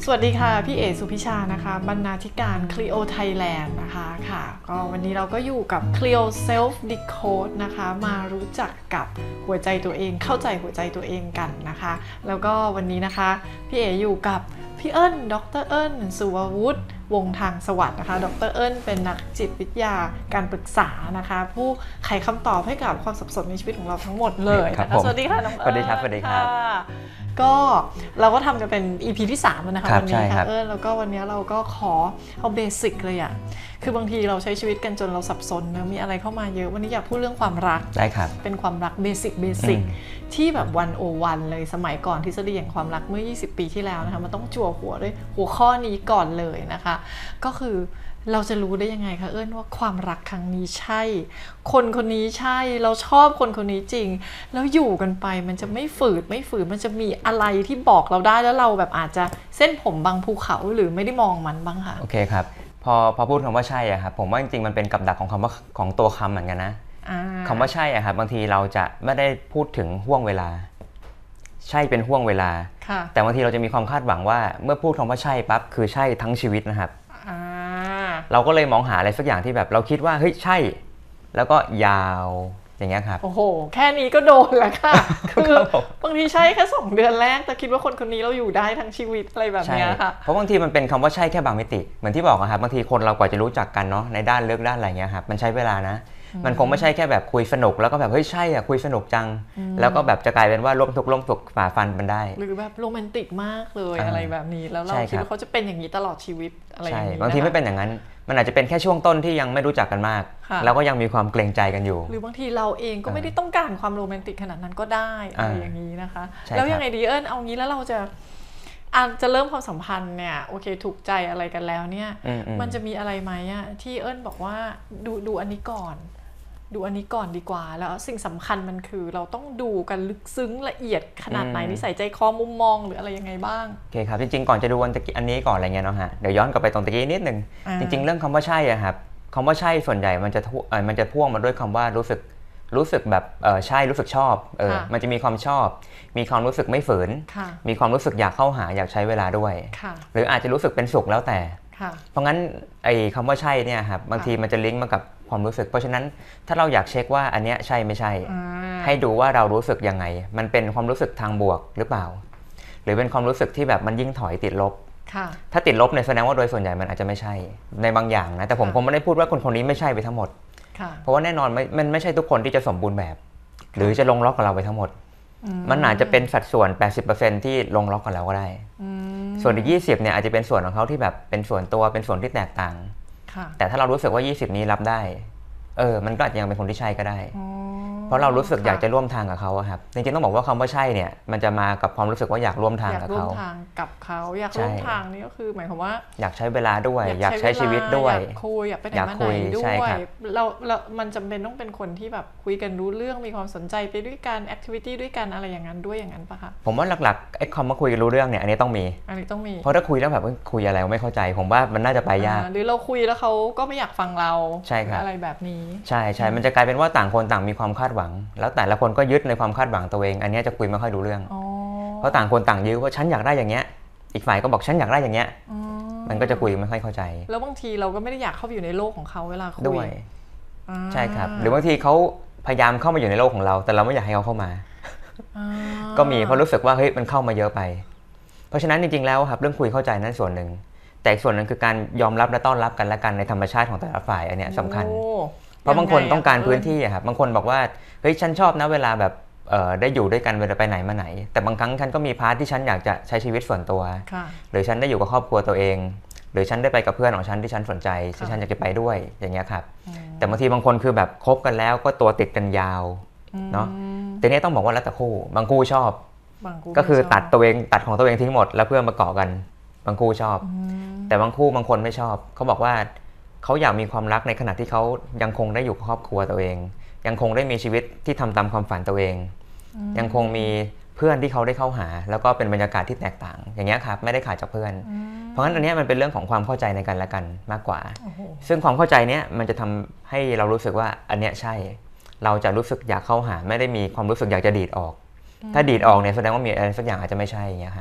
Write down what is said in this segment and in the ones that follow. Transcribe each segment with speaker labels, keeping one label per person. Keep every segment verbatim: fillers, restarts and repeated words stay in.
Speaker 1: วัสดีค่ะพี่เอสุพิชานะคะบรรณาธิการ Clio Thailand นะคะค่ะก็วันนี้เราก็อยู่กับ Clio Self Decode นะคะมารู้จักกับหัวใจตัวเองเข้าใจหัวใจตัวเองกันนะคะแล้วก็วันนี้นะคะพี่เออยู่กับพี่เอิญดรเอิญสุววุฒิวงทางสวัสดิ์นะคะดรเอิญเป็นนักจิตวิทยาการปรึกษานะคะผู้ไขคำตอบให้กับความสับสนในชีวิตของเราทั้งหมดเลยนะคะสวัสดีค่ะน้องเอิญ
Speaker 2: สวัสดีครับสวัสดีครับ
Speaker 1: ก็เราก็ทำกันเป็น อี พี ที่สามแล้วนะคะวันนี้ค่ะเออแล้วก็วันนี้เราก็ขอเอาเบสิกเลยอ่ะคือบางทีเราใช้ชีวิตกันจนเราสับสนนะมีอะไรเข้ามาเยอะวันนี้อยากพูดเรื่องความรัก
Speaker 2: ได้ครับ
Speaker 1: เป็นความรักเบสิกเบสิกที่แบบวันโอวันเลยสมัยก่อนทฤษฎีแห่งความรักเมื่อยี่สิบปีที่แล้วนะคะมันต้องจั่วหัวด้วยหัวข้อนี้ก่อนเลยนะคะก็คือเราจะรู้ได้ยังไงคะเอิ้นว่าความรักครั้งนี้ใช่คนคนนี้ใช่เราชอบคนคนนี้จริงแล้วอยู่กันไปมันจะไม่ฝืดไม่ฝืดมันจะมีอะไรที่บอกเราได้แล้วเราแบบอาจจะเส้นผมบางภูเขาหรือไม่ได้มองมันบ้างคะ
Speaker 2: โอเคครับพอพอพูดคำว่าใช่อะครับผมว่าจริงๆมันเป็นกับดักของคำว่าของตัวคำเหมือนกันนะคำว่าใช่อะครับบางทีเราจะไม่ได้พูดถึงห่วงเวลาใช่เป็นห่วงเวลาแต่บางทีเราจะมีความคาดหวังว่าเมื่อพูดคำว่าใช่ปั๊บคือใช่ทั้งชีวิตนะครับเราก็เลยมองหาอะไรสักอย่างที่แบบเราคิดว่าเฮ้ยใช่แล้วก็ยาวอย่างเงี้ยครับ
Speaker 1: โอ้โหแค่นี้ก็โดนแล้วค่ะคือบางทีใช่แค่สองเดือนแรกแต่คิดว่าคนคนนี้เราอยู่ได้ทั้งชีวิตอะไรแบบนี้ค่ะ
Speaker 2: เพราะบางทีมันเป็นคำว่าใช่แค่บางมิติเหมือนที่บอกครับบางทีคนเรากว่าจะรู้จักกันเนาะในด้านลึกด้านอะไรเงี้ยครับมันใช้เวลานะมันคงไม่ใช่แค่แบบคุยสนุกแล้วก็แบบเฮ้ยใช่อ่ะคุยสนุกจังแล้วก็แบบจะกลายเป็นว่าร่วมทุกข์ร่วมสุขฝ่าฟันมันได้
Speaker 1: หรือแบบโรแมนติกมากเลยอะไรแบบนี้แล้วเราคิดว่าเขาจะเป็นอย่างนี้ตลอดชีวิตอะไรอย่างนี้
Speaker 2: บางทีไม่เป็นอย่างนั้นมันอาจจะเป็นแค่ช่วงต้นที่ยังไม่รู้จักกันมากแล้วก็ยังมีความเกรงใจกันอยู่
Speaker 1: หรือบางทีเราเองก็ไม่ได้ต้องการความโรแมนติกขนาดนั้นก็ได้อะไรอย่างนี้นะคะแล้วยังไงดีเอิญเอางี้แล้วเราจะอาจจะเริ่มความสัมพันธ์เนี่ยโอเคถูกใจอะไรกันแล้วเนี่ยมันจะมีอะไรไหมอะที่เอิญบอกว่าดูดูอันนี้ก่อนดูอันนี้ก่อนดีกว่าแล้วสิ่งสำคัญมันคือเราต้องดูกันลึกซึ้งละเอียดขนาดไหนนิสัยใจคอมุมมองหรืออะไรยังไงบ้าง
Speaker 2: โอเคครับจริงๆก่อนจะดูอันนี้ก่อนอะไรเงี้ยเนาะฮะเดี๋ยวย้อนกลับไปตรงตะกี้นิดนึงจริงๆเรื่องคำว่าใช่อะครับคำว่าใช่ส่วนใหญ่มันจะมันจะพ่วงมาด้วยคำว่ารู้สึกรู้สึกแบบเออใช่รู้สึกชอบเออมันจะมีความชอบมีความรู้สึกไม่ฝืนมีความรู้สึกอยากเข้าหาอยากใช้เวลาด้วยหรืออาจจะรู้สึกเป็นสุขแล้วแต่เพราะงั้นไอ้คำว่าใช่เนี่ยครับบางทีมันจะลิงก์มากับความรู้สึกเพราะฉะนั้นถ้าเราอยากเช็คว่าอันเนี้ยใช่ไม่ใช่ให้ดูว่าเรารู้สึกยังไงมันเป็นความรู้สึกทางบวกหรือเปล่าหรือเป็นความรู้สึกที่แบบมันยิ่งถอยติดลบถ้าติดลบเนี่ยแสดงว่าโดยส่วนใหญ่มันอาจจะไม่ใช่ในบางอย่างนะแต่ผมคงไม่ได้พูดว่าคนคนนี้ไม่ใช่ไปทั้งหมดเพราะว่าแน่นอนมันไม่ใช่ทุกคนที่จะสมบูรณ์แบบหรือจะลงล็อกกับเราไปทั้งหมดมันอาจจะเป็นสัดส่วน แปดสิบเปอร์เซ็นต์ ที่ลงล็อกกับเราก็ได้ส่วนอีกยี่สิบเนี่ยอาจจะเป็นส่วนของเขาที่แบบเป็นส่วนตัวเป็นส่วนที่แตกต่างแต่ถ้าเรารู้สึกว่ายี่สิบนี้รับได้เออมันก็อาจจะยังเป็นคนที่ใช่ก็ได้เพราะเรารู้สึกอยากจะร่วมทางกับเขาครับจริงๆต้องบอกว่าคำว่าใช่เนี่ยมันจะมากับความรู้สึกว่าอยากร่วมทางกับเขา
Speaker 1: อยากร่วมทางกับเขาอยากร่วมทางนี่ก็คือหมายความว่า
Speaker 2: อยากใช้เวลาด้วยอยากใช้ชีวิตด้วย
Speaker 1: อยากคุยอยากไปไหนมาไหนด้วยเราเรามันจำเป็นต้องเป็นคนที่แบบคุยกันรู้เรื่องมีความสนใจไปด้วยกันแอคทิวิตี้ด้วยกันอะไรอย่างนั้นด้วยอย่างนั้นปะคะ
Speaker 2: ผมว่าหลักๆไอ้คำว่าคุยกันรู้เรื่องเนี่ยอันนี้ต้องมี
Speaker 1: อันนี้ต้องมี
Speaker 2: เพราะถ้าคุยแล้วแบบคุยอะไรไม่เข้าใจผมว่ามันน่าจะไปยาก
Speaker 1: หรือเราคุยแล้วเขาก็ไม่อยากฟังเราอะไรแบบนี้
Speaker 2: ใช่ใช่มันจะกลายเป็นว่าต่างคนต่างมีความคาดหวังแล้วแต่ละคนก็ยึดในความคาดหวังตัวเองอันนี้จะคุยไม่ค่อยรู้เรื่องเพราะต่างคนต่างยึดว่าฉันอยากได้อย่างเงี้ยอีกฝ่ายก็บอกฉันอยากได้อย่างเงี้ยมันก็จะคุยไม่ค่อยเข้าใจ
Speaker 1: แล้วบางทีเราก็ไม่ได้อยากเข้าไปอยู่ในโลกของเขาเวลาคุย
Speaker 2: ด้วยใช่ครับหรือบางทีเขาพยายามเข้ามาอยู่ในโลกของเราแต่เราไม่อยากให้เขาเข้ามาก็มีเพราะรู้สึกว่าเฮ้ยมันเข้ามาเยอะไปเพราะฉะนั้นจริงๆแล้วครับเรื่องคุยเข้าใจนั่นส่วนหนึ่งแต่ส่วนหนึ่งคือการยอมรับและต้อนรับกันและกันในธรรมชาติของแต่ละฝ่ายอันเนี้ยสำคัญเพราะบางคนต้องการพื้นที่ครับบางคนบอกว่าเฮ้ยฉันชอบนะเวลาแบบได้อยู่ด้วยกันเวลาไปไหนมาไหนแต่บางครั้งฉันก็มีพาร์ทที่ฉันอยากจะใช้ชีวิตส่วนตัวหรือฉันได้อยู่กับครอบครัวตัวเองหรือฉันได้ไปกับเพื่อนของฉันที่ฉันสนใจที่ฉันอยากจะไปด้วยอย่างเงี้ยครับแต่บางทีบางคนคือแบบคบกันแล้วก็ตัวติดกันยาวเนาะแต่นี้ต้องบอกว่าแล้วแต่คู่บางคู่ชอบก็คือตัดตัวเองตัดของตัวเองทิ้งหมดแล้วเพื่อมาเกาะกันบางคู่ชอบแต่บางคู่บางคนไม่ชอบเขาบอกว่าเขาอยากมีความรักในขณะที่เขายังคงได้อยู่กับครอบครัวตัวเองยังคงได้มีชีวิตที่ทำตามความฝันตัวเองยังคงมีเพื่อนที่เขาได้เข้าหาแล้วก็เป็นบรรยากาศที่แตกต่างอย่างเงี้ยครับไม่ได้ขาดจากเพื่อนเพราะฉะนั้นอันนี้มันเป็นเรื่องของความเข้าใจในกันและกันมากกว่าซึ่งความเข้าใจเนี้ยมันจะทำให้เรารู้สึกว่าอันเนี้ยใช่เราจะรู้สึกอยากเข้าหาไม่ได้มีความรู้สึกอยากจะดีดออกถ้าดีดออกเนี่ยแสดงว่ามีอะไรสักอย่างอาจจะไม่ใช่อย่างเงี้ยครับ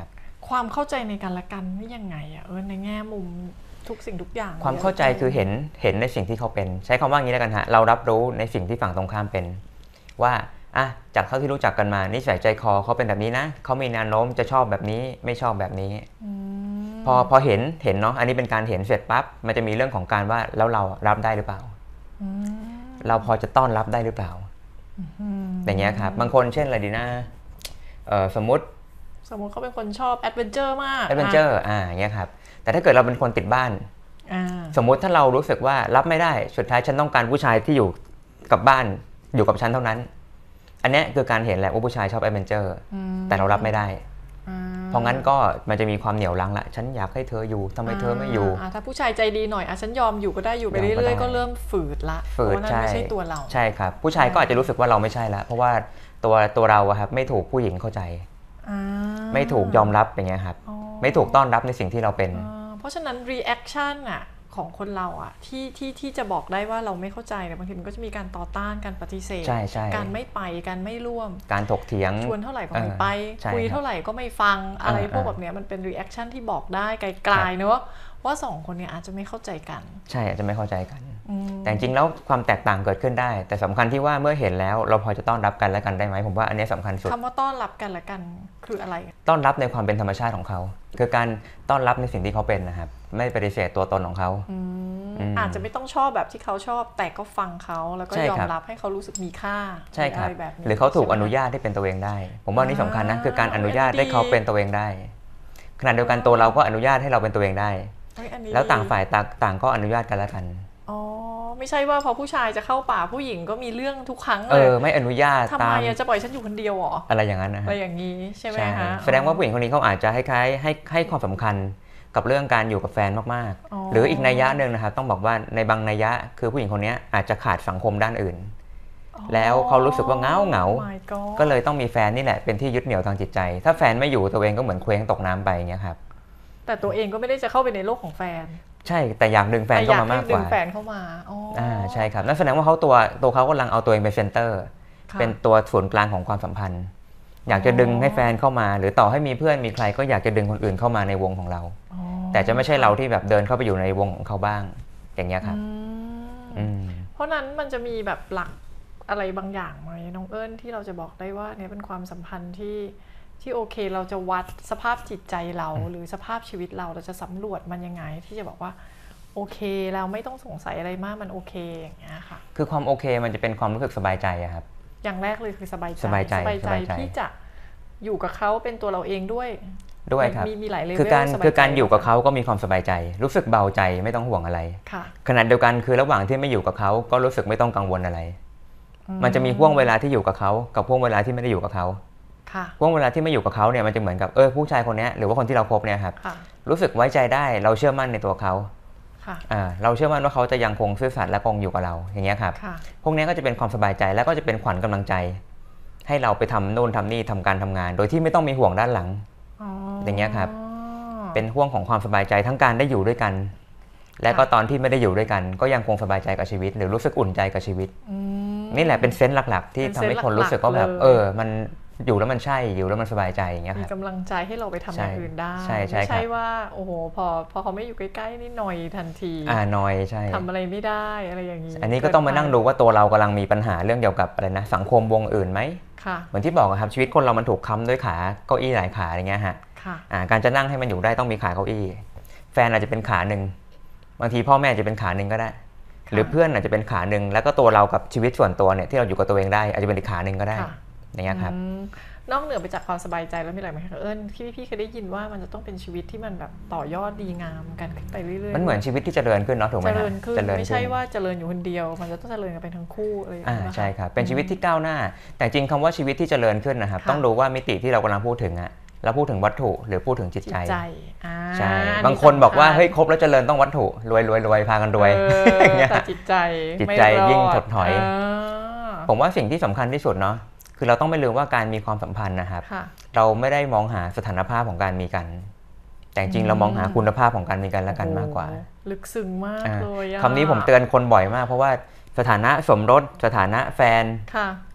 Speaker 1: ความเข้าใจในกันและกันนี่ยังไงอ่ะเออในแง่มุมทุกสิ่งทุกอย่าง
Speaker 2: ความเข้าใจคือเห็นเห็นในสิ่งที่เขาเป็นใช้คำว่างี้แล้วกันฮะเรารับรู้ในสิ่งที่ฝั่งตรงข้ามเป็นว่าอ่ะจากเท่าที่รู้จักกันมานิสัยใจคอเขาเป็นแบบนี้นะเขามีแนวโน้มจะชอบแบบนี้ไม่ชอบแบบนี้พอพอเห็นเห็นเนาะอันนี้เป็นการเห็นเสร็จปั๊บมันจะมีเรื่องของการว่าแล้วเรารับได้หรือเปล่าเราพอจะต้อนรับได้หรือเปล่าอย่างเงี้ยครับบางคนเช่นอะไรดีนะสมมติ
Speaker 1: สมมติเขาเป็นคนชอบแอดเวนเจอร์มาก
Speaker 2: แอดเวนเจอร์อ่าอย่างเงี้ยครับแต่ถ้าเกิดเราเป็นคนติดบ้านสมมุติถ้าเรารู้สึกว่ารับไม่ได้สุดท้ายฉันต้องการผู้ชายที่อยู่กับบ้านอยู่กับฉันเท่านั้นอันนี้คือการเห็นแหละว่าผู้ชายชอบแอดเวนเจอร์แต่เรารับไม่ได้เพราะงั้นก็มันจะมีความเหนี่ยวรั้งละฉันอยากให้เธออยู่ทำไมเธอไม่อยู่
Speaker 1: ถ้าผู้ชายใจดีหน่อยอ่ะฉันยอมอยู่ก็ได้อยู่ไปเรื่อยๆก็เริ่มฝืดละ
Speaker 2: ฝืด
Speaker 1: ใช่ไม่ใช่ตัวเรา
Speaker 2: ใช่ครับผู้ชายก็อาจจะรู้สึกว่าเราไม่ใช่ละเพราะว่าตัวตัวเราอะครับไม่ถูกผู้หญิงเข้าใจไม่ถูกยอมรับอย่างเงี้ยครับไม่ถูกต้อนรับในสิ่งที่เราเป็น
Speaker 1: เพราะฉะนั้น reaction อะของคนเราอะที่ที่ที่จะบอกได้ว่าเราไม่เข้าใจเนี่ยบางทีมันก็จะมีการต่อต้านการปฏิเสธการไม่ไปการไม่ร่วม
Speaker 2: การถกเถียง
Speaker 1: ชวนเท่าไหร่ก็ไม่ไปคุยเท่าไหร่ก็ไม่ฟังอะไรพวกแบบเนี้ยมันเป็น reaction ที่บอกได้ไกลๆเนอะว่าสองคนเนี่ยอาจจะไม่เข้าใจกัน
Speaker 2: ใช่อาจจะไม่เข้าใจกันแต่จริงแล้วความแตกต่างเกิดขึ้นได้แต่สำคัญที่ว่าเมื่อเห็นแล้วเราพอจะต้อนรับกันและกันได้ไหมผมว่าอันนี้สำคัญสุด
Speaker 1: คำว่าต้อนรับกันและกันคืออะไร
Speaker 2: ต้อนรับในความเป็นธรรมชาติของเขาคือการต้อนรับในสิ่งที่เขาเป็นนะครับไม่ปฏิเสธตัวตนของเขา
Speaker 1: อาจจะไม่ต้องชอบแบบที่เขาชอบแต่ก็ฟังเขาแล้วก็ยอมรับให้เขารู้สึกมีค่า
Speaker 2: ใช่ครับหรือเขาถูกอนุญาตให้เป็นตัวเองได้ผมว่านี่สำคัญนะคือการอนุญาตให้เขาเป็นตัวเองได้ขณะเดียวกันตัวเราก็อนุญาตให้เราเป็นตัวเองได้แล้วต่างฝ่ายต่างก็อนุญาตกันแล้วกัน
Speaker 1: อ๋อไม่ใช่ว่าพอผู้ชายจะเข้าป่าผู้หญิงก็มีเรื่องทุกครั้งเลย
Speaker 2: เออไม่อนุญาต
Speaker 1: ทำไมจะปล่อยฉันอยู่คนเดียวหรอ
Speaker 2: อะไรอย่างนั้นนะ
Speaker 1: อะไรอย่างนี้ใช่ไหมคะ
Speaker 2: แสดงว่าผู้หญิงคนนี้เขาอาจจะให้ให้ให้ความสำคัญกับเรื่องการอยู่กับแฟนมากๆหรืออีกนัยยะหนึ่งนะครับต้องบอกว่าในบางนัยยะคือผู้หญิงคนนี้อาจจะขาดสังคมด้านอื่นแล้วเขารู้สึกว่าเงาเงาก็เลยต้องมีแฟนนี่แหละเป็นที่ยึดเหนี่ยวทางจิตใจถ้าแฟนไม่อยู่ตัวเองก็เหมือนเคว้งตกน้ำไปอย่างเงี้ยครับ
Speaker 1: แต่ตัวเองก็ไม่ได้จะเข้าไปในโลกของแฟน
Speaker 2: ใช่แต่อยากดึงแฟนเข้ามามากกว่า
Speaker 1: ดึงแฟนเข้ามา
Speaker 2: อ่าใช่ครับนั่นแสดงว่าเขาตัวตัวเขากำลังเอาตัวเองเป็นเซนเตอร์เป็นตัวศูนย์กลางของความสัมพันธ์อยากจะดึงให้แฟนเข้ามาหรือต่อให้มีเพื่อนมีใครก็อยากจะดึงคนอื่นเข้ามาในวงของเราแต่จะไม่ใช่เราที่แบบเดินเข้าไปอยู่ในวงของเขาบ้างอย่างเงี้ยครับ
Speaker 1: เพราะนั้นมันจะมีแบบหลักอะไรบางอย่างไหมน้องเอิญที่เราจะบอกได้ว่าเนี่ยเป็นความสัมพันธ์ที่ที่โอเคเราจะวัดสภาพจิตใจเราหรือสภาพชีวิตเราเราจะสำรวจมันยังไงที่จะบอกว่าโอเคเราไม่ต้องสงสัยอะไรมากมันโอเคอย่างเงี้ยค่ะ
Speaker 2: คือความโอเคมันจะเป็นความรู้สึกสบายใจครับ
Speaker 1: อย่างแรกเลยคือสบายใจ
Speaker 2: สบายใจ
Speaker 1: สบายใจที่จะอยู่กับเขาเป็นตัวเราเองด้วย
Speaker 2: ด้วยครับ
Speaker 1: มีมีหลายเลเวล
Speaker 2: คือการคือการอยู่กับเขาก็มีความสบายใจรู้สึกเบาใจไม่ต้องห่วงอะไรขณะเดียวกันคือระหว่างที่ไม่อยู่กับเขาก็รู้สึกไม่ต้องกังวลอะไรมันจะมีห่วงเวลาที่อยู่กับเขากับห่วงเวลาที่ไม่ได้อยู่กับเขาห่วงเวลาที่ไม่อยู่กับเขาเนี่ยมันจะเหมือนกับเออผู้ชายคนนี้หรือว่าคนที่เราคบเนี่ยครับรู้สึกไว้ใจได้เราเชื่อมั่นในตัวเขาเราเชื่อมั่นว่าเขาจะยังคงซื่อสัตย์และคงอยู่กับเราอย่างเงี้ยครับพวกนี้ก็จะเป็นความสบายใจและก็จะเป็นขวัญกำลังใจให้เราไปทำโน่นทำนี่ทำการทำงานโดยที่ไม่ต้องมีห่วงด้านหลังอย่างเงี้ยครับเป็นห่วงของความสบายใจทั้งการได้อยู่ด้วยกันและก็ตอนที่ไม่ได้อยู่ด้วยกันก็ยังคงสบายใจกับชีวิตหรือรู้สึกอุ่นใจกับชีวิตนี่แหละเป็นเซนส์หลักๆที่ทำให้คนรู้สึกว่าแบบเออมันอยู่แล้วมันใช่อยู่แล้วมันสบายใจอย่างเงี้ยครับ
Speaker 1: มีกำลังใจให้เราไปทำอย่างอื่นได้ไม่ใช่ว่าโอ้โหพอพอเขาไม่อยู่ใกล้ๆนี่หน่อยทันที
Speaker 2: อ่าหน่อยใช่
Speaker 1: ทำอะไรไม่ได้อะไรอย่างนี้
Speaker 2: อันนี้ก็ต้องมานั่งดูว่าตัวเรากำลังมีปัญหาเรื่องเกี่ยวกับอะไรนะสังคมวงอื่นไหมเหมือนที่บอกครับชีวิตคนเรามันถูกค้ำด้วยขาเก้าอี้หลายขาอย่างเงี้ยฮะการจะนั่งให้มันอยู่ได้ต้องมีขาเก้าอี้แฟนอาจจะเป็นขาหนึ่งบางทีพ่อแม่จะเป็นขาหนึ่งก็ได้หรือเพื่อนอาจจะเป็นขาหนึ่งแล้วก็ตัวเรากับชีวิตส่วนตัวเนี่ยที่เราอยู่กับตัวเองได้อาจจะเป็นอีกขาหนึ่งก็ได้อย่างเงี้ยครับ
Speaker 1: นอกเหนือไปจากความสบายใจแล้วมีอะไรไหมคะเอิญที่พี่เคยได้ยินว่ามันจะต้องเป็นชีวิตที่มันแบบต่อยอดดีงามกันไปเรื่อยๆ
Speaker 2: มันเหมือนชีวิตที่เจริญขึ้นเนาะถูกไหม
Speaker 1: เจริญขึ้นไม่ใช่ว่าเจริญอยู่คนเดียวมันจะต้องเจริญกันไปทั้งคู่อะไรอย่างเงี้ย
Speaker 2: ใช่ครับเป็นชีวิตที่ก้าวหน้าแต่จริงคำว่าชีวิตที่เจริญขึ้นนะครับต้องดูว่ามิติที่เรากำลังพูดถึงอะเราพูดถึงวัตถุหรือพูดถึงจิตใจใช่บางคนบอกว่าเฮ้ยครบแล้วเจริญต้องวัตถุรวยรวยรวยพากันรวย
Speaker 1: อย่างเงี้ยจิตใจ
Speaker 2: จิตใจยิ่งถดถอยผมว่าสิ่งที่สำคัญที่สุดเนาะคือเราต้องไม่ลืมว่าการมีความสัมพันธ์นะครับเราไม่ได้มองหาสถานภาพของการมีกันแต่จริงเรามองหาคุณภาพของการมีกันและกันมากกว่า
Speaker 1: ลึกซึ้งมากเลย
Speaker 2: คำนี้ผมเตือนคนบ่อยมากเพราะว่าสถานะสมรสสถานะแฟน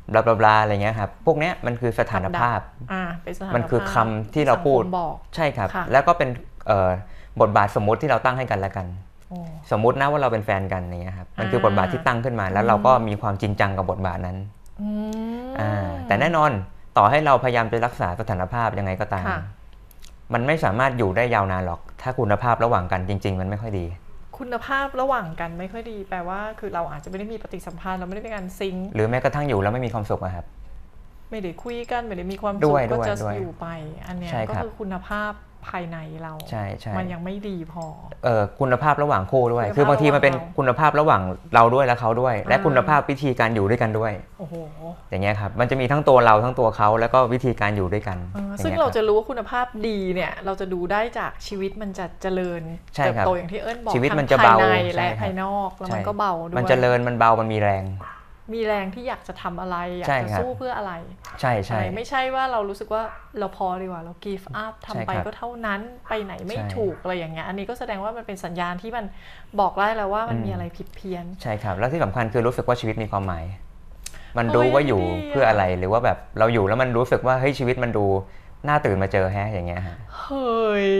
Speaker 2: บลาบลาบลาอะไรเงี้ยครับพวกเนี้ยมันคือสถานภาพ
Speaker 1: อ่าเป็นสถานภาพ
Speaker 2: มันคือคำที่เราพูดใช่ครับแล้วก็เป็นบทบาทสมมุติที่เราตั้งให้กันและกันสมมุตินะว่าเราเป็นแฟนกันอย่างเงี้ยครับมันคือบทบาทที่ตั้งขึ้นมาแล้วเราก็มีความจริงจังกับบทบาทนั้นอ่าแต่แน่นอนต่อให้เราพยายามจะรักษาสถานภาพยังไงก็ตามมันไม่สามารถอยู่ได้ยาวนานหรอกถ้าคุณภาพระหว่างกันจริงๆมันไม่ค่อยดี
Speaker 1: คุณภาพระหว่างกันไม่ค่อยดีแปลว่าคือเราอาจจะไม่ได้มีปฏิสัมพันธ์เราไม่ได้มีการซิงค์
Speaker 2: หรือแม้กระทั่งอยู่แล้วไม่มีความสุขอะครับ
Speaker 1: ไม่ได้คุยกันไม่ได้มีความสุขก็จะอยู่ไปอันนี้ก็คือคุณภาพภายในเราใช่ใช่มันยังไม่ดีพอ
Speaker 2: เออคุณภาพระหว่างคู่ด้วยคือบางทีมันเป็นคุณภาพระหว่างเราด้วยและเขาด้วยและคุณภาพวิธีการอยู่ด้วยกันด้วยโอ้โหอย่างเงี้ยครับมันจะมีทั้งตัวเราทั้งตัวเขาแล้วก็วิธีการอยู่ด้วยกัน
Speaker 1: ซึ่งเราจะรู้ว่าคุณภาพดีเนี่ยเราจะดูได้จากชีวิตมันจะเจริญเติบโตอย่างที่เอิ้นบอกทั้งภายในและภายนอกแล้วมันก็เบาด้วย
Speaker 2: มันเจริญมันเบามันมีแรง
Speaker 1: มีแรงที่อยากจะทำอะไรอยากจะสู้เพื่ออะไร
Speaker 2: ใช่ใช่
Speaker 1: ไม่ใช่ว่าเรารู้สึกว่าเราพอดีกว่าเรา give up ทำไปก็เท่านั้นไปไหนไม่ถูกอะไรอย่างเงี้ยอันนี้ก็แสดงว่ามันเป็นสัญญาณที่มันบอกได้แล้วว่ามันมีอะไรผิดเพี้ยน
Speaker 2: ใช่ครับแล้วที่สำคัญคือรู้สึกว่าชีวิตมีความหมายมันรู้ว่าอยู่เพื่ออะไรหรือว่าแบบเราอยู่แล้วมันรู้สึกว่าเฮ้ยชีวิตมันดูน่าตื่นมาเจอแฮะอย่างเงี้ยฮะ
Speaker 1: เฮ้ย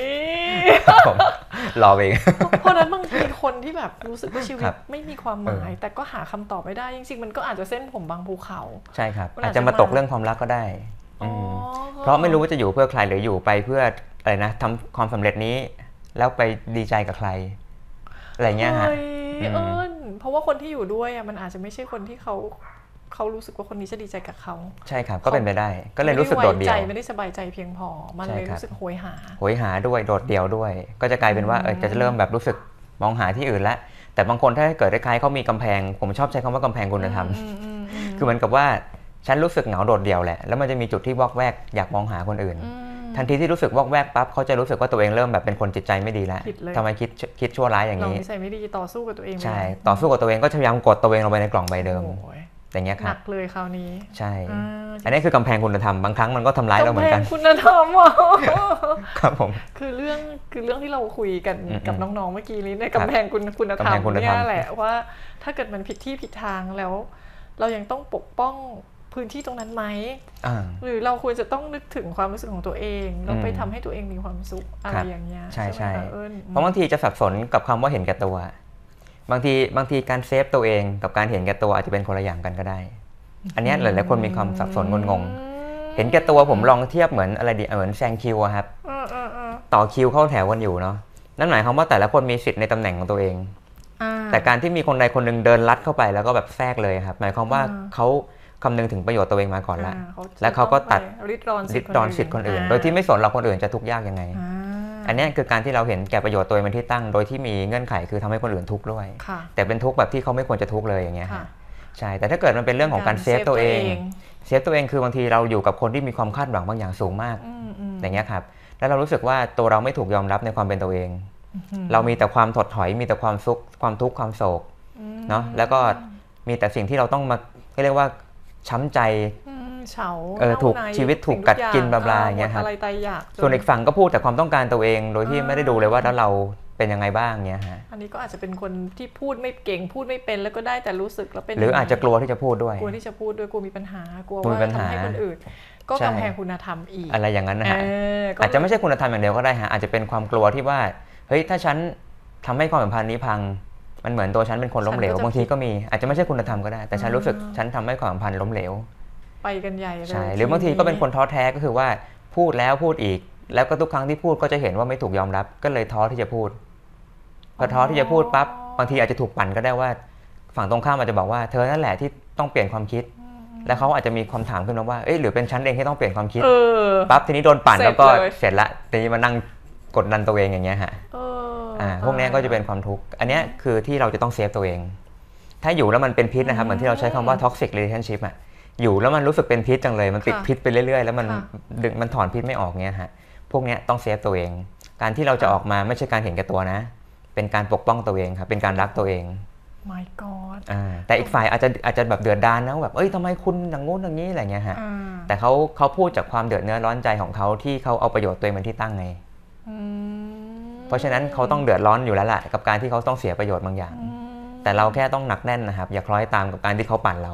Speaker 2: รอเอง
Speaker 1: เพราะนั้นบางทีคนที่แบบรู้สึกว่าชีวิตไม่มีความหมายแต่ก็หาคำตอบไม่ได้จริงๆมันก็อาจจะเส้นผมบางภูเขา
Speaker 2: ใช่ครับอาจจะมาตกเรื่องความรักก็ได้เพราะไม่รู้ว่าจะอยู่เพื่อใครหรืออยู่ไปเพื่ออะไรนะทำความสำเร็จนี้แล้วไปดีใจกับใครอะไรเงี้ยฮะ
Speaker 1: เอิญเพราะว่าคนที่อยู่ด้วยอ่ะมันอาจจะไม่ใช่คนที่เขาเขารู้สึกว่าคนนี้จะดีใจกับเขา
Speaker 2: ใช่ครับก็เป็นไปได้ก็เลยรู้สึกโดดเดี่ยว
Speaker 1: ไม่ได้สบายใจเพียงพอมันเลยรู้สึกโหยหา
Speaker 2: โหยหาด้วยโดดเดี่ยวด้วยก็จะกลายเป็นว่าเออจะเริ่มแบบรู้สึกมองหาที่อื่นแล้วแต่บางคนถ้าเกิดคล้ายๆเขามีกำแพงผมชอบใช้คำว่ากำแพงคุณธรรมคือเหมือนกับว่าฉันรู้สึกเหงาโดดเดี่ยวแหละแล้วมันจะมีจุดที่วอกแวกอยากมองหาคนอื่นทันทีที่รู้สึกวอกแวกปั๊บเขาจะรู้สึกว่าตัวเองเริ่มแบบเป็นคนจิตใจไม่ดีแล้วทำไมคิดคิดชั่วร้ายอย่างนี้
Speaker 1: เรานิสัยไม่ดีต่อสู้กับตัวเอง
Speaker 2: ใช่ต่อสู้กับตัวเองก็พยายามกดตัวเองลงไปในกล่องใบเดิมอย่างเงี้ยครับ
Speaker 1: หนักเลยคราวนี้
Speaker 2: ใช่อันนี้คือกำแพงคุณธรรมบางครั้งมันก็ทำร้ายเราเหมือนกัน
Speaker 1: กำแพงคุณธรรมอ่ะ
Speaker 2: ครับผม
Speaker 1: คือเรื่องคือเรื่องที่เราคุยกันกับน้องๆเมื่อกี้นี้ในกำแพงคุณคุณธรรมเนี่ยแหละว่าถ้าเกิดมันผิดที่ผิดทางแล้วเรายังต้องปกป้องพื้นที่ตรงนั้นไหมหรือเราควรจะต้องนึกถึงความรู้สึกของตัวเองแล้วไปทำให้ตัวเองมีความสุขอะไรอย่างเงี้ย
Speaker 2: ใช่ใช่เพราะบางทีจะสับสนกับคำว่าเห็นแก่ตัวบางทีบางทีการเซฟตัวเองกับการเห็นแก่ตัวอาจจะเป็นคนละอย่างกันก็ได้อันนี้หลายๆคนมีความสับสนงงๆเห็นแก่ตัวผมลองเทียบเหมือนอะไรดีเหมือนแซงคิวครับต่อคิวเข้าแถวกันอยู่เนาะนั่นหมายความว่าแต่ละคนมีสิทธิ์ในตำแหน่งของตัวเองแต่การที่มีคนใดคนหนึ่งเดินลัดเข้าไปแล้วก็แบบแทรกเลยครับหมายความว่าเขาคำนึงถึงประโยชน์ตัวเองมาก่อนแล้วแล้วเขาก็ตัด
Speaker 1: ริดรอน
Speaker 2: สิทธิ์คนอื่นโดยที่ไม่สนเราคนอื่นจะทุกข์ยากยังไงอันนี้คือการที่เราเห็นแก่ประโยชน์ตัวเองเป็นที่ตั้งโดยที่มีเงื่อนไขคือทำให้คนอื่นทุกข์ด้วยแต่เป็นทุกข์แบบที่เขาไม่ควรจะทุกข์เลยอย่างเงี้ยใช่แต่ถ้าเกิดมันเป็นเรื่องของการเซฟตัวเองเซฟตัวเองคือบางทีเราอยู่กับคนที่มีความคาดหวังบางอย่างสูงมากอย่างเงี้ยครับแล้วเรารู้สึกว่าตัวเราไม่ถูกยอมรับในความเป็นตัวเองเรามีแต่ความถดถอยมีแต่ความทุกข์ความทุกข์ความโศกเนาะแล้วก็มีแต่สิ่งที่เราต้องมาเรียกว่าช้ำใจ
Speaker 1: เฉา
Speaker 2: เออถูกชีวิตถูกกัดกินบลาๆอย่างเงี้ยครับส่วนอีกฝั่งก็พูดแต่ความต้องการตัวเองโดยที่ไม่ได้ดูเลยว่าแล้วเราเป็นยังไงบ้างเงี้ยฮะ
Speaker 1: อันนี้ก็อาจจะเป็นคนที่พูดไม่เก่งพูดไม่เป็นแล้วก็ได้แต่รู้สึกแล้วเป็น
Speaker 2: หรืออาจจะกลัวที่จะพูดด้วย
Speaker 1: กลัวที่จะพูดด้วยกลัวมีปัญหากลัวว่าทำให้คนอื่นก็กำแพงคุณธรรมอีก
Speaker 2: อะไรอย่างนั้นนะฮะอาจจะไม่ใช่คุณธรรมอย่างเดียวก็ได้ฮะอาจจะเป็นความกลัวที่ว่าเฮ้ยถ้าฉันทำให้ความสัมพันธ์นี้พังมันเหมือนตัวฉันเป็นคนล้มเหลวบางทีก็มีอาจจะไม่ใช่คุณธรรมก็ได้แต่ฉันรู้สึกฉันทำให้ความสัมพันธ์ล้มเหลว
Speaker 1: ไปกันใหญ่เลย
Speaker 2: ใช่หรือบางทีก็เป็นคนท้อแท้ก็คือว่าพูดแล้วพูดอีกแล้วก็ทุกครั้งที่พูดก็จะเห็นว่าไม่ถูกยอมรับก็เลยท้อที่จะพูดพอท้อที่จะพูดปั๊บบางทีอาจจะถูกปั่นก็ได้ว่าฝั่งตรงข้ามอาจจะบอกว่าเธอนั่นแหละที่ต้องเปลี่ยนความคิดแล้วเขาอาจจะมีคำถามขึ้นมาว่าเอ๊ะหรือเป็นฉันเองที่ต้องเปลี่ยนความคิดปั๊บทีนี้โดนปั่นแล้วก็เสร็จละทีนี้มานั่งกดดันตัวเองอย่างเงี้ยฮะอ่าพวกนี้ก็จะเป็นความทุกข์อันนี้คือที่เราจะต้องเซฟตัวเองถ้าอยู่แล้วมันเป็นพิษนะครับเหมือนที่เราใช้คำว่า toxic relationship อ่ะอยู่แล้วมันรู้สึกเป็นพิษจังเลยมันติดพิษไปเรื่อยๆแล้วมันดึงมันถอนพิษไม่ออกเงี้ยฮะพวกนี้ต้องเซฟตัวเองการที่เราจะออกมาไม่ใช่การเห็นแก่ตัวนะเป็นการปกป้องตัวเองครับเป็นการรักตัวเอง
Speaker 1: My God
Speaker 2: อ่าแต่อีกฝ่ายอาจจะอาจจะแบบเดือดดาลนะแบบเอ้ยทำไมคุณอย่างงู้นอย่างนี้อะไรเงี้ยฮะแต่เขาเขาพูดจากความเดือดเนื้อร้อนใจของเขาที่เขาเอาประโยชน์ตัวเองเป็นที่ตั้งไงเพราะฉะนั้นเขาต้องเดือดร้อนอยู่แล้วแหละกับการที่เขาต้องเสียประโยชน์บางอย่างแต่เราแค่ต้องหนักแน่นนะครับอย่าคล้อยตามกับการที่เขาปั่นเรา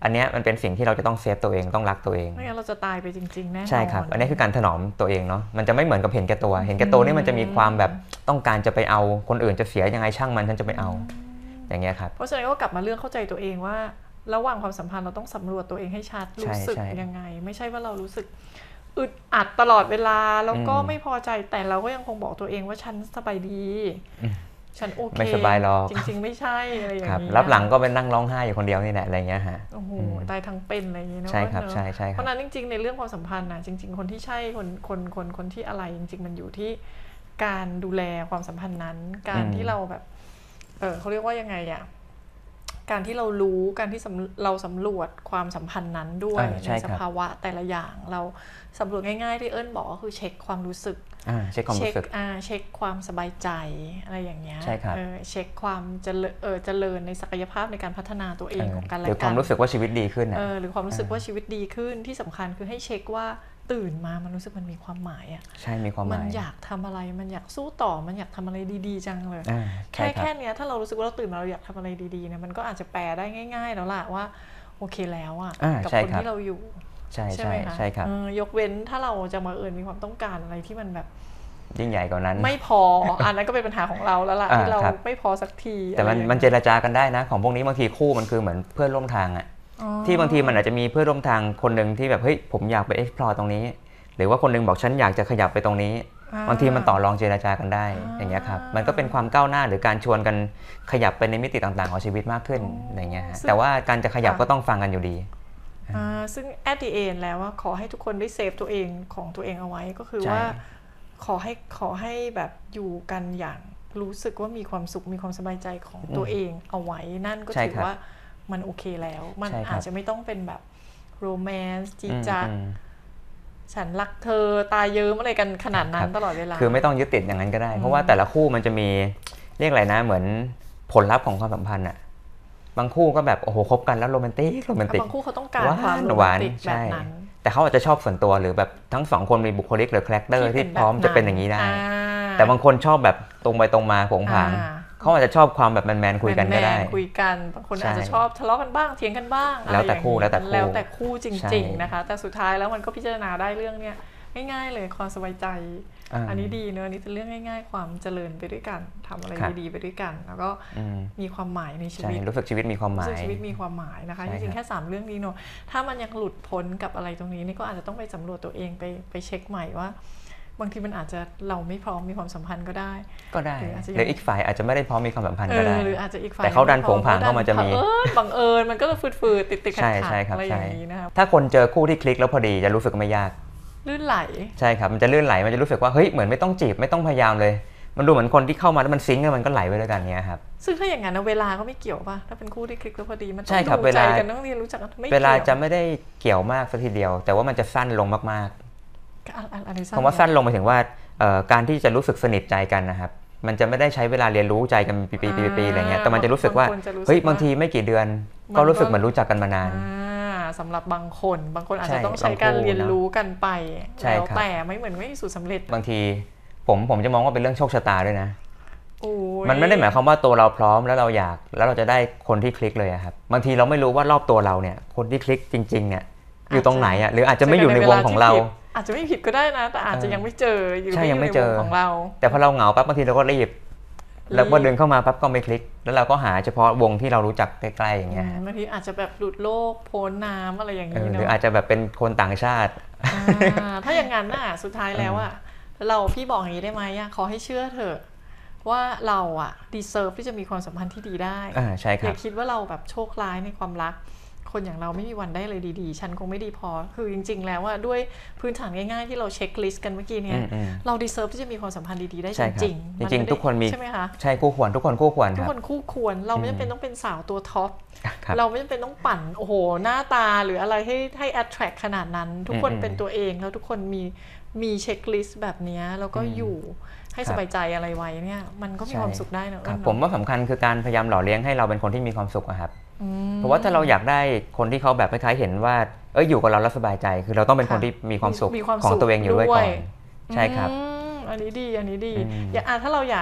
Speaker 2: อันนี้มันเป็นสิ่งที่เราจะต้องเซฟตัวเองต้องรักตัวเอง
Speaker 1: ไม่งั้นเราจะตายไปจริงๆแน่นอน
Speaker 2: ใช่ครับอันนี้คือการถนอมตัวเองเนาะมันจะไม่เหมือนกับเห็นแก่ตัวเห็นแก่ตัวนี่มันจะมีความแบบต้องการจะไปเอาคนอื่นจะเสียยังไงช่างมันฉันจะไปเอาอย่างเงี้ยครับ
Speaker 1: เพราะฉะนั้นก็กลับมาเรื่องเข้าใจตัวเองว่าระหว่างความสัมพันธ์เราต้องสำรวจตัวเองให้ชัดรู้สึกยังไงไม่ใช่ว่าเรารู้สึกอึดอัดตลอดเวลาแล้วก็ไม่พอใจแต่เราก็ยังคงบอกตัวเองว่าฉันสบายดีฉันโอเค
Speaker 2: ไม่สบายหรอก
Speaker 1: จริงๆไม่ใช่อะไรอย่างนี้
Speaker 2: รับหลังก็เป็นนั่งร้องไห้อยู่คนเดียวนี่แหละอะไรเงี้ยฮะ
Speaker 1: โอ้โหตายทั้งเป็นอะไรอย่างนี้เนาะ
Speaker 2: ใช่ครับใช่ใช่
Speaker 1: เพราะนั้นจริงๆในเรื่องความสัมพันธ์นะจริงๆคนที่ใช่คนคนคนคนที่อะไรจริงๆมันอยู่ที่การดูแลความสัมพันธ์นั้นการที่เราแบบเออเขาเรียกว่ายังไงอะการที่เรารู้การที่เราสำรวจความสัมพันธ์นั้นด้วยในสภาวะแต่ละอย่างเราสำรวจง่ายๆที่เอิ้นบอกก็คือเช็คความรู้สึก
Speaker 2: เช็คความรู้สึก
Speaker 1: เช็คความสบายใจอะไรอย่างเงี้ย
Speaker 2: ใช่ครับ
Speaker 1: เช็คความเจริญเออเจริญในศักยภาพในการพัฒนาตัวเองของกันและกัน
Speaker 2: หรือความรู้สึกว่าชีวิตดีขึ้น
Speaker 1: เออหรือความรู้สึกว่าชีวิตดีขึ้นที่สำคัญคือให้เช็คว่าตื่นมามันรู้สึกมันมีความหมายอ่ะ
Speaker 2: ใช่มีความหมาย
Speaker 1: มันอยากทำอะไรมันอยากสู้ต่อมันอยากทำอะไรดีๆจังเลยแค่แค่นี้ถ้าเรารู้สึกว่าเราตื่นมาเราอยากทำอะไรดีๆเนี่ยมันก็อาจจะแปลได้ง่ายๆแล้วล่ะว่าโอเคแล้วอ่ะกับคนที่เราอยู่
Speaker 2: ใช่ใช่ใช่ครับ
Speaker 1: ยกเว้นถ้าเราจะมาเอิญมีความต้องการอะไรที่มันแบบ
Speaker 2: ยิ่งใหญ่กว่านั้น
Speaker 1: ไม่พออันนั้นก็เป็นปัญหาของเราแล้วล่ะที่เราไม่พอสักที
Speaker 2: แต่มันมันเจรจากันได้นะของพวกนี้บางทีคู่มันคือเหมือนเพื่อนร่วมทางอ่ะที่บางทีมันอาจจะมีเพื่อนร่วมทางคนหนึ่งที่แบบเฮ้ยผมอยากไป explore ตรงนี้หรือว่าคนนึงบอกฉันอยากจะขยับไปตรงนี้บางทีมันต่อรองเจรจากันได้อย่างเงี้ยครับมันก็เป็นความก้าวหน้าหรือการชวนกันขยับไปในมิติต่างๆของชีวิตมากขึ้นอย่างเงี้ยแต่ว่าการจะขยับก็ต้องฟังกันอยู่ดี
Speaker 1: ซึ่ง at the end แล้วว่าขอให้ทุกคนได้เซฟตัวเองของตัวเองเอาไว้ก็คือว่าขอให้ขอให้แบบอยู่กันอย่างรู้สึกว่ามีความสุขมีความสบายใจของตัวเองเอาไว้นั่นก็ถือว่ามันโอเคแล้วมันอาจจะไม่ต้องเป็นแบบโรแมนต์จีจัดฉันรักเธอตายเยิ้มอะไรกันขนาดนั้นตลอดเวลา
Speaker 2: คือไม่ต้องยึดติดอย่างนั้นก็ได้เพราะว่าแต่ละคู่มันจะมีเรียกอะไรนะเหมือนผลลัพธ์ของความสัมพันธ์อะบางคู่ก็แบบโอ้โหคบกันแล้วโรแมนติกโรแมนติก
Speaker 1: บางคู่เขาต้องการความโรแมนติกแบบนั้น
Speaker 2: แต่เขาอาจจะชอบส่วนตัวหรือแบบทั้งสองคนมีบุคลิกหรือคาแรคเตอร์ที่พร้อมจะเป็นอย่างนี้ได้แต่บางคนชอบแบบตรงไปตรงมาโผงผางเขาอาจจะชอบความแบบแมนๆคุยกันก็ได้
Speaker 1: คุยกันบางคนอาจจะชอบทะเลาะกันบ้างเถียงกันบ้าง
Speaker 2: แล้วแต่คู่แล้วแต่คู่
Speaker 1: แล้วแต่คู่จริงๆนะคะแต่สุดท้ายแล้วมันก็พิจารณาได้เรื่องเนี้ยง่ายๆเลยความสบายใจอันนี้ดีเนอะนี่เป็นเรื่องง่ายๆความเจริญไปด้วยกันทำอะไรดีๆไปด้วยกันแล้วก็มีความหมายในชีวิต
Speaker 2: รู้สึกชีวิตมีความหมาย
Speaker 1: รู้สึกชีวิตมีความหมายนะคะจริงๆแค่สามเรื่องนี้เนอะถ้ามันยังหลุดพ้นกับอะไรตรงนี้นี่ก็อาจจะต้องไปสำรวจตัวเองไปไปเช็คใหม่ว่าบางทีมันอาจจะเราไม่พร้อมมีความสัมพันธ์ก็ได้
Speaker 2: ก็ได้หรืออีกฝ่ายอาจจะไม่ได้พร้อมมีความสัมพันธ์ก็ได้
Speaker 1: หรืออาจจะอีกฝ่าย
Speaker 2: แต่เขาดันผงผางเข้ามาจะมี
Speaker 1: บังเอิญมันก็จะฟืดๆติดๆขัดๆอะไรอย่างนี้นะครับ
Speaker 2: ถ้าคนเจอคู่ที่คลิกแล้วพอดีจะรู้สึกไม่ยาก
Speaker 1: ลื่นไหล
Speaker 2: ใช่ครับมันจะลื่นไหลมันจะรู้สึกว่าเฮ้ยเหมือนไม่ต้องจีบไม่ต้องพยายามเลยมันดูเหมือนคนที่เข้ามาแล้วมันซิงค์แล้วมันก็ไหลไปด้วยกันเนี้ยครับ
Speaker 1: ซึ่งถ้าอย่างนั้นเวลาก็ไม่เกี่ยวป่ะถ้าเป็นคู่ที่คลิกแล้วพอดีมันต้องดูใจกันต้องเรียนรู้จักกันไม่เกี่ยว
Speaker 2: เวลาจะไม่ได้เกี่ยวมากสักทีเดียวแต่ว่ามันจะสั้นลงมากๆคำว่าสั้นลงหมายถึงว่าการที่จะรู้สึกสนิทใจกันนะครับมันจะไม่ได้ใช้เวลาเรียนรู้ใจกันปีๆๆอะไรเงี้ยแต่มันจะรู้สึกว่าเฮ้ยบางทีไม่กี่เดือนก็รู้สึกเหมือนรู้จักกันมานาน
Speaker 1: สำหรับบางคนบางคนอาจจะต้องใช้การเรียนรู้กันไปแล้วแต่ไม่เหมือนไม่มีสูตรสำเร็จ
Speaker 2: บางทีผมผมจะมองว่าเป็นเรื่องโชคชะตาด้วยนะมันไม่ได้หมายความว่าตัวเราพร้อมแล้วเราอยากแล้วเราจะได้คนที่คลิกเลยครับบางทีเราไม่รู้ว่ารอบตัวเราเนี่ยคนที่คลิกจริงๆเนี่ยอยู่ตรงไหนอ่ะหรืออาจจะไม่อยู่ในวงของเรา
Speaker 1: อาจจะไม่ผิดก็ได้นะแต่อาจจะยังไม่เจออยู่ในวงของเรา
Speaker 2: แต่พอเราเหงาปั๊บบางทีเราก็รีบแล้วพอเดินเข้ามาปั๊บก็ไม่คลิกแล้วเราก็หาเฉพาะวงที่เรารู้จักใกล้ๆอย่างเงี้ย
Speaker 1: บางทีอาจจะแบบหลุดโลกพ้นน้ำอะไรอย่างนี้
Speaker 2: เนาะหรืออาจจะแบบเป็นคนต่างชาติ
Speaker 1: ถ้าอย่างนั้นน่ะสุดท้ายแล้วอ่ะเราพี่บอกอย่างนี้ได้ไหมอ่ะขอให้เชื่อเถอะว่าเราอ่ะดีเซิร์ฟที่จะมีความสัมพันธ์ที่ดีได้อย่าคิดว่าเราแบบโชคร้ายในความรักคนอย่างเราไม่มีวันได้เลยดีๆฉันคงไม่ดีพอคือจริงๆแล้วว่าด้วยพื้นฐานง่ายๆที่เราเช็คลิสต์กันเมื่อกี้เนี่ยเราดีเซิร์ฟที่จะมีความสัมพันธ์ดีๆได้จริง
Speaker 2: ๆจริงๆทุกคนมี
Speaker 1: ใช่ไหมคะ
Speaker 2: ใช่คู่ควรทุกคนคู่ควร
Speaker 1: ทุกคนคู่ควรเราไม่จำเป็นต้องเป็นสาวตัวท็อปเราไม่จำเป็นต้องปั่นโอ้โหหน้าตาหรืออะไรให้ให้ attract ขนาดนั้นทุกคนเป็นตัวเองแล้วทุกคนมีมีเช็คลิสต์แบบนี้แล้วก็อยู่ให้สบายใจอะไรไว้เนี่ยมันก็มีความสุขได้นะ
Speaker 2: ผมว่าสำคัญคือการพยายามหล่อเลี้ยงให้เราเป็นคนที่มีความสุขครับเพราะว่าถ้าเราอยากได้คนที่เขาแบบคล้ายๆเห็นว่าเอออยู่กับเราแล้วสบายใจคือเราต้องเป็นคนที่มีความสุขของตัวเองอยู่ด้วยก่อนใช่ครับ
Speaker 1: อันนี้ดีอันนี้ดีอย่างถ้าเราอยาก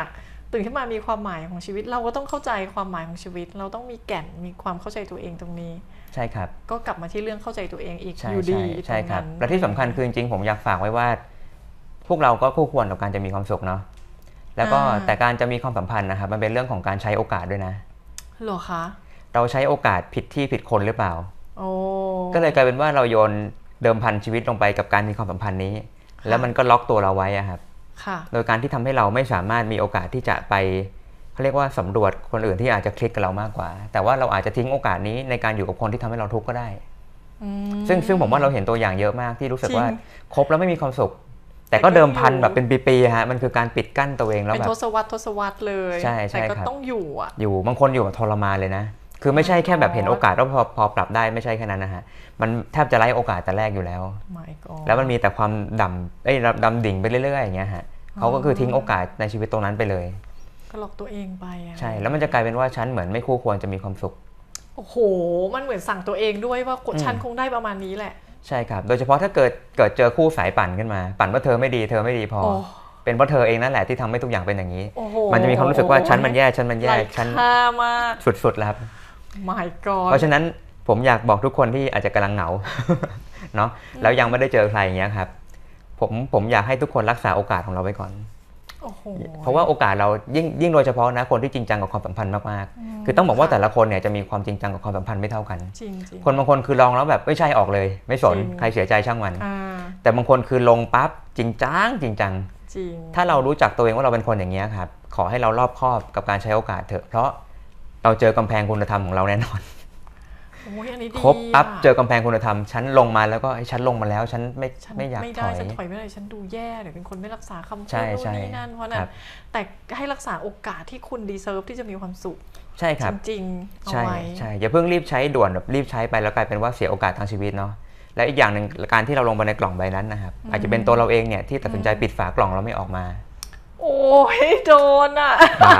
Speaker 1: ตื่นขึ้นมามีความหมายของชีวิตเราก็ต้องเข้าใจความหมายของชีวิตเราต้องมีแก่นมีความเข้าใจตัวเองตรงนี้
Speaker 2: ใช่ครับ
Speaker 1: ก็กลับมาที่เรื่องเข้าใจตัวเองอีก
Speaker 2: อยู่ดีใช่ครับและที่สำคัญคือจริงๆผมอยากฝากไว้ว่าพวกเราก็คู่ควรต่อการจะมีความสุขเนาะแล้วก็แต่การจะมีความสัมพันธ์นะครับมันเป็นเรื่องของการใช้โอกาสด้วยนะ
Speaker 1: หรอคะ
Speaker 2: เราใช้โอกาสผิดที่ผิดคนหรือเปล่า
Speaker 1: โอ้
Speaker 2: ก็เลยกลายเป็นว่าเราโยนเดิมพันชีวิตลงไปกับการมีความสัมพันธ์นี้แล้วมันก็ล็อกตัวเราไว้อะครับโดยการที่ทำให้เราไม่สามารถมีโอกาสที่จะไปเขาเรียกว่าสำรวจคนอื่นที่อาจจะคลิกกับเรามากกว่าแต่ว่าเราอาจจะทิ้งโอกาสนี้ในการอยู่กับคนที่ทำให้เราทุกข์ก็ได้ซึ่งซึ่งผมว่าเราเห็นตัวอย่างเยอะมากที่รู้สึกว่าคบแล้วไม่มีความสุขแต่ก็เดิมพันแบบเป็นปีๆฮะมันคือการปิดกั้นตัวเองแล้วแบบ
Speaker 1: เป็นทศวรรษทศวรรษเลย
Speaker 2: ใช่ใช่
Speaker 1: แต่
Speaker 2: ก็
Speaker 1: ต้องอยู่อ่ะ
Speaker 2: อยู่บางคนอยู่แบบทรมานเลยนะคือไม่ใช่แค่แบบเห็นโอกาสแล้วพอพอปรับได้ไม่ใช่แค่นั้นนะฮะมันแทบจะไร้โอกาสแต่แรกอยู่แล้วแล้วมันมีแต่ความดำเอ้ยดำดิ่งไปเรื่อยๆอย่างเงี้ยฮะเขาก็คือทิ้งโอกาสในชีวิตตรงนั้นไปเลย
Speaker 1: ก็หลอกตัวเองไป
Speaker 2: ใช่แล้วมันจะกลายเป็นว่าฉันเหมือนไม่คู่ควรจะมีความสุข
Speaker 1: โอ้โหมันเหมือนสั่งตัวเองด้วยว่าฉันคงได้ประมาณนี้แหละ
Speaker 2: ใช่ครับโดยเฉพาะถ้าเกิดเกิดเจอคู่สายปั่นขึ้นมาปั่นว่าเธอไม่ดีเธอไม่ดีพอเป็นเพราะเธอเองนั่นแหละที่ทำให้ทุกอย่างเป็นอย่างนี้มันจะมีความรู้สึกว่าฉันมันแย่ฉันมันแย่ฉันสุดๆแล้วครับ
Speaker 1: My God
Speaker 2: เพราะฉะนั้นผมอยากบอกทุกคนที่อาจจะกำลังเหงาเนาะแล้วยังไม่ได้เจอใครอย่างเงี้ยครับผมผมอยากให้ทุกคนรักษาโอกาสของเราไว้ก่อนเพราะว่าโอกาสเรายิ่งยิ่งโดยเฉพาะนะคนที่จริงจังกับความสัมพันธ์มากๆคือต้องบอกว่าแต่ละคนเนี่ยจะมีความจริงจังกับความสัมพันธ์ไม่เท่ากันคนบางคนคือลองแล้วแบบไม่ใช่ออกเลยไม่สนใครเสียใจช่างมันแต่บางคนคือลงปั๊บจริงจังจริงจังถ้าเรารู้จักตัวเองว่าเราเป็นคนอย่างเงี้ยครับขอให้เรารอบคอบกับการใช้โอกาสเถอะเพราะเราเจอกำแพงคุณธรรมของเราแน่นอนครบปั๊บเจอกำแพงคุณธรรมฉันลงมาแล้วก็ฉันลงมาแล้วฉันไม่ไม่อยากถอย
Speaker 1: ฉันถอยไม่ได้ฉันดูแย่เดี๋ยวเป็นคนไม่รักษาคำพูดโน่นนี่นั่นเพราะนั้นแต่ให้รักษาโอกาสที่คุณดีเซิร์ฟที่จะมีความสุข
Speaker 2: ใช่ครับ
Speaker 1: จริงๆเอา
Speaker 2: ไว้ใช่อย่าเพิ่งรีบใช้ด่วนแบบรีบใช้ไปแล้วกลายเป็นว่าเสียโอกาสทางชีวิตเนาะและอีกอย่างหนึ่งการที่เราลงไปในกล่องใบนั้นนะครับอาจจะเป็นตัวเราเองเนี่ยที่ตัดสินใจปิดฝากล่องแล้วไม่ออกมา
Speaker 1: โอ้ยโดนอ่ะ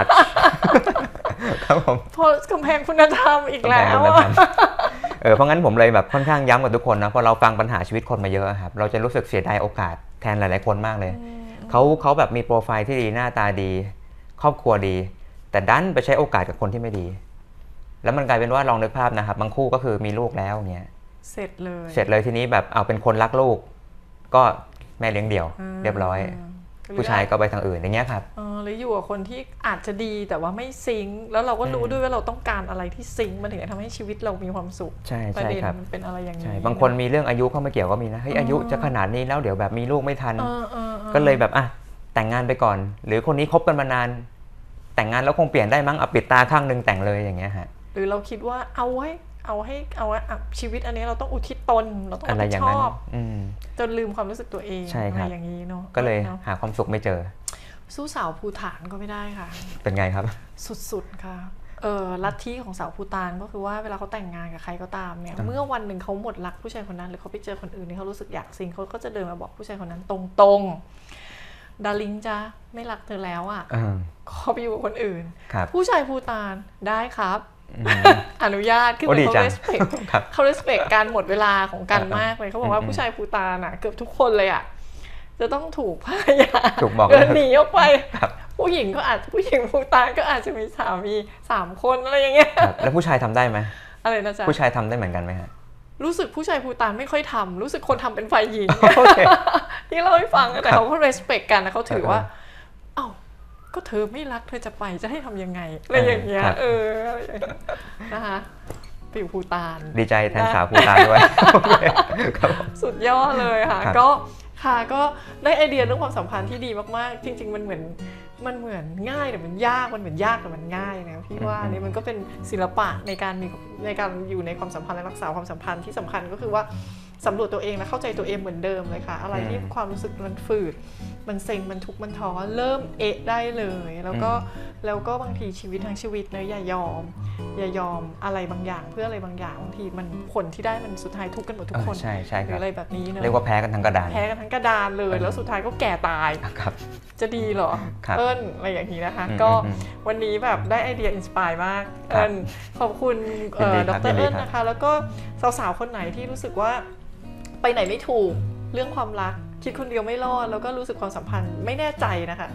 Speaker 2: ครับผม
Speaker 1: เพราะกำแพงคุณธรรมอีกแล้ว
Speaker 2: เออเพราะงั้นผมเลยแบบค่อนข้างย้ำกับทุกคนนะพอเราฟังปัญหาชีวิตคนมาเยอะครับเราจะรู้สึกเสียดายโอกาสแทนหลายๆคนมากเลยเขาเขาแบบมีโปรไฟล์ที่ดีหน้าตาดีครอบครัวดีแต่ดันไปใช้โอกาสกับคนที่ไม่ดีแล้วมันกลายเป็นว่าลองนึกภาพนะครับบางคู่ก็คือมีลูกแล้วเงี้ย
Speaker 1: เสร็จเลย
Speaker 2: เสร็จเลยทีนี้แบบเอาเป็นคนรักลูกก็แม่เลี้ยงเดี่ยวเรียบร้อยผู้ชายก็ไปทางอื่นอย่างเงี้ยครับ
Speaker 1: เออหรืออยู่กับคนที่อาจจะดีแต่ว่าไม่ซิงค์แล้วเราก็รู้ด้วยว่าเราต้องการอะไรที่ซิงค์มันถึงจะทำให้ชีวิตเรามีความสุข
Speaker 2: ใช่ใช่ครับ
Speaker 1: มันเป็นอะไรอย่างนี้
Speaker 2: บางคนมีเรื่องอายุเข้ามาเกี่ยวก็มีนะเฮ้ยอายุจะขนาดนี้แล้วเดี๋ยวแบบมีลูกไม่ทันก็เลยแบบอ่ะแต่งงานไปก่อนหรือคนนี้คบกันมานานแต่งงานแล้วคงเปลี่ยนได้มั้งอ่ะปิดตาข้างนึงแต่งเลยอย่างเงี้ยฮะ
Speaker 1: หรือเราคิดว่าเอาไว้เอาให้เอาไว้ชีวิตอันนี้เราต้องอุทิศตนเราต้อง
Speaker 2: อะไรอย่าง
Speaker 1: ช
Speaker 2: อบ
Speaker 1: จนลืมความรู้สึกตัวเองอะไรอย่างนี้เนาะ
Speaker 2: ก็เลยหาความสุขไม่เจอ
Speaker 1: สู้สาวภูฏานก็ไม่ได้ค่ะ
Speaker 2: เป็นไงครับ
Speaker 1: สุดๆค่ะเออลัทธิของสาวภูฏานก็คือว่าเวลาเขาแต่งงานกับใครก็ตามเนี่ยเมื่อวันหนึ่งเขาหมดรักผู้ชายคนนั้นหรือเขาไปเจอคนอื่นที่เขารู้สึกอยากซิงเขาก็จะเดินมาบอกผู้ชายคนนั้นตรงๆดาริงจ้าไม่รักเธอแล้วอ่ะขอไปอยู่กับคนอื่นผู้ชายภูฏานได้ครับอนุญาตคือเขา respect เขา respect การหมดเวลาของกันมากเลยเขาบอกว่าผู้ชายภูฏานอ่ะเกือบทุกคนเลยอ่ะจะต้องถูกพยาเดินหนีออกไปผู้หญิงก็อาจผู้หญิงภูฏานก็อาจจะมีสามีสามคนอะไรอย่างเงี้ย
Speaker 2: แล้วผู้ชายทำได้ไหม
Speaker 1: อะไรนะจ๊ะ
Speaker 2: ผู้ชายทำได้เหมือนกันไหมฮะ
Speaker 1: รู้สึกผู้ชายภูฏานไม่ค่อยทำรู้สึกคนทำเป็นฝ่ายหญิงที่เล่าให้ฟังแต่เขาก็ respect กันนะเขาถือว่าเอ้าก็เธอไม่รักเธอจะไปจะให้ทำยังไงอะไรอย่างเงี้ยเออนะคะไปอยู่ภูฏาน
Speaker 2: ดีใจแทนสาวภูฏานด้วย
Speaker 1: สุดยอดเลยค่ะก็ค่ะก็ได้ไอเดียเรื่องความสัมพันธ์ที่ดีมากๆจริงๆมันเหมือนมันเหมือนง่ายแต่มันยากมันเหมือนยากแต่มันง่ายนะพี่ว่านี่มันก็เป็นศิลปะในการมีในการอยู่ในความสัมพันธ์และรักษาความสัมพันธ์ที่สำคัญก็คือว่าสำรวจตัวเองและเข้าใจตัวเองเหมือนเดิมเลยค่ะอะไรที่ความรู้สึกมันฝืดมันเซ็งมันทุกข์มันท้อเริ่มเอะได้เลยแล้วก็แล้วก็บางทีชีวิตทั้งชีวิตนะอย่ายอมอย่ายอมอะไรบางอย่างเพื่ออะไรบางอย่างบางทีมันผลที่ได้มันสุดท้ายทุกข์กันหมดทุกคน
Speaker 2: ใช่ใช่
Speaker 1: หรืออะไรแบบนี้นะ
Speaker 2: เรียกว่าแพ้กันทั้งกระดาน
Speaker 1: แพ้กันทั้งกระดานเลยแล้วสุดท้ายก็แก่ตายจะดีเหรอเอิ้นอะไรอย่างนี้นะคะก็วันนี้แบบได้ไอเดียอินสปายมากเอิ้นขอบคุณดร.เอิ้นนะคะแล้วก็สาวๆคนไหนที่รู้สึกว่าไปไหนไม่ถูกเรื่องความรักคิดคนเดียวไม่รอดแล้วก็รู้สึกความสัมพันธ์ไม่แน่ใจนะคะ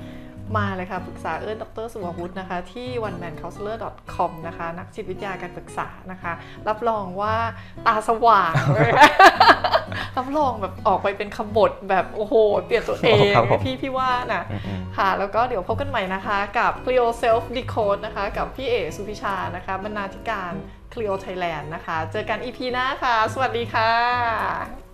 Speaker 1: มาเลยค่ะปรึกษาเอิญดรสุวัวุฒินะคะที่ วันแมนเคาน์เซลเลอร์ ดอท คอม นะคะนักจิตวิทยาการปรึกษานะคะรับรองว่าตาสว่างเลยรับรองแบบออกไปเป็นขบฏแบบโอ้โหเปลี่ยนตัวเองพี่พี่ว่านะค่ะแล้วก็เดี๋ยวพบกันใหม่นะคะกับ Clio Self Decode นะคะกับพี่เอ๋สุพิชานะคะบรรณาธิการ Clio Thailand นะคะเจอกัน อี พี หน้าค่ะสวัสดีค่ะ